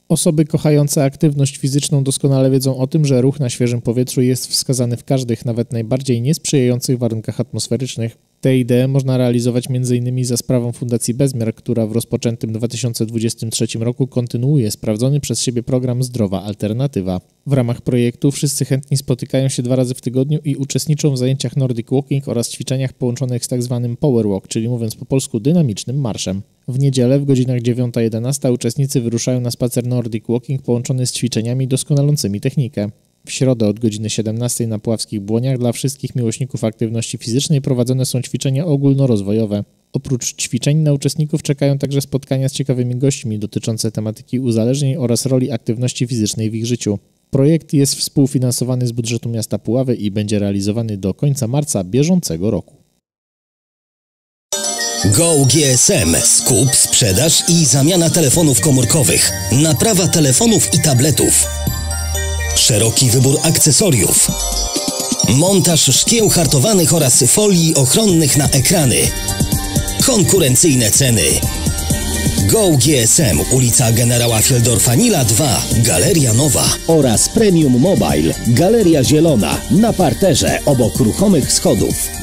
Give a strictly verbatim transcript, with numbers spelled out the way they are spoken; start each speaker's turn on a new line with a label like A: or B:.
A: Osoby kochające aktywność fizyczną doskonale wiedzą o tym, że ruch na świeżym powietrzu jest wskazany w każdych, nawet najbardziej niesprzyjających warunkach atmosferycznych. Tę ideę można realizować między innymi za sprawą Fundacji Bezmiar, która w rozpoczętym dwa tysiące dwudziestym trzecim roku kontynuuje sprawdzony przez siebie program Zdrowa Alternatywa. W ramach projektu wszyscy chętni spotykają się dwa razy w tygodniu i uczestniczą w zajęciach Nordic Walking oraz ćwiczeniach połączonych z tzw. Power Walk, czyli mówiąc po polsku dynamicznym marszem. W niedzielę w godzinach dziewiąta jedenasta uczestnicy wyruszają na spacer Nordic Walking połączony z ćwiczeniami doskonalącymi technikę. W środę od godziny siedemnastej na Puławskich Błoniach dla wszystkich miłośników aktywności fizycznej prowadzone są ćwiczenia ogólnorozwojowe. Oprócz ćwiczeń na uczestników czekają także spotkania z ciekawymi gośćmi dotyczące tematyki uzależnień oraz roli aktywności fizycznej w ich życiu. Projekt jest współfinansowany z budżetu miasta Puławy i będzie realizowany do końca marca bieżącego roku.
B: Go G S M. Skup, sprzedaż i zamiana telefonów komórkowych. Naprawa telefonów i tabletów. Szeroki wybór akcesoriów. Montaż szkieł hartowanych oraz folii ochronnych na ekrany. Konkurencyjne ceny. Go G S M, ulica Generała Fieldorfa-Nila dwa, Galeria Nowa.
C: Oraz Premium Mobile, Galeria Zielona, na parterze obok ruchomych schodów.